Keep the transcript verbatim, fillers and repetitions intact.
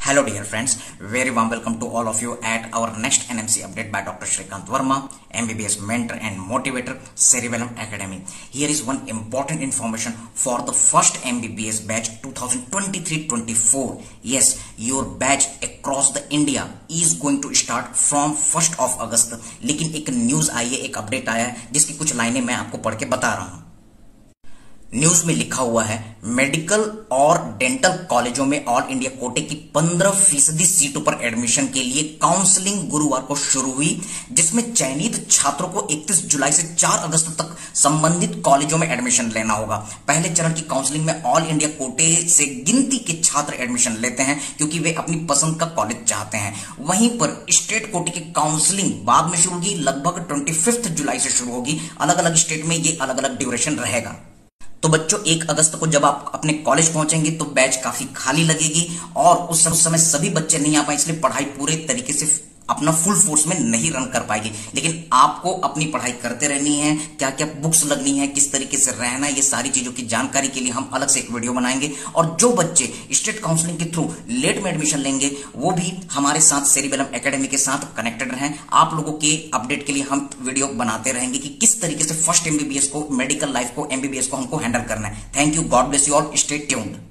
Hello dear friends, very warm welcome to all of you at our next N M C update by Doctor Shrikant Verma, M B B S mentor and motivator, Cerebellum Academy. Here is one important information for the first M B B S batch twenty twenty-three twenty-four. Yes, your batch across the India is going to start from first of August. लेकिन एक news आई है, एक update आया है जिसकी कुछ लाइनें मैं आपको पढ़ के बता रहा हूँ। न्यूज में लिखा हुआ है, मेडिकल और डेंटल कॉलेजों में ऑल इंडिया कोटे की पंद्रह फीसदी सीटों पर एडमिशन के लिए काउंसलिंग गुरुवार को शुरू हुई, जिसमें चयनित छात्रों को इकतीस जुलाई से चार अगस्त तक संबंधित कॉलेजों में एडमिशन लेना होगा। पहले चरण की काउंसलिंग में ऑल इंडिया कोटे से गिनती के छात्र एडमिशन लेते हैं क्योंकि वे अपनी पसंद का कॉलेज चाहते हैं। वहीं पर स्टेट कोटे की काउंसलिंग बाद में शुरू होगी, लगभग ट्वेंटी फिफ्थ जुलाई से शुरू होगी। अलग अलग स्टेट में ये अलग अलग ड्यूरेशन रहेगा। तो बच्चों, एक अगस्त को जब आप अपने कॉलेज पहुंचेंगे तो बैच काफी खाली लगेगी और उस समय सभी बच्चे नहीं आ पाए, इसलिए पढ़ाई पूरे तरीके से अपना फुल फोर्स में नहीं रन कर पाएगी। लेकिन आपको अपनी पढ़ाई करते रहनी है, क्या क्या बुक्स लगनी है, किस तरीके से रहना है, ये सारी चीजों की जानकारी के लिए हम अलग से एक वीडियो बनाएंगे। और जो बच्चे स्टेट काउंसलिंग के थ्रू लेट में एडमिशन लेंगे वो भी हमारे साथ सेरिबेलम एकेडमी के साथ कनेक्टेड रहें। आप लोगों के अपडेट के लिए हम वीडियो बनाते रहेंगे कि किस तरीके से फर्स्ट एमबीबीएस को, मेडिकल लाइफ को, एमबीबीएस को हमको हैंडल करना है। Thank you, God bless you all, stay tuned.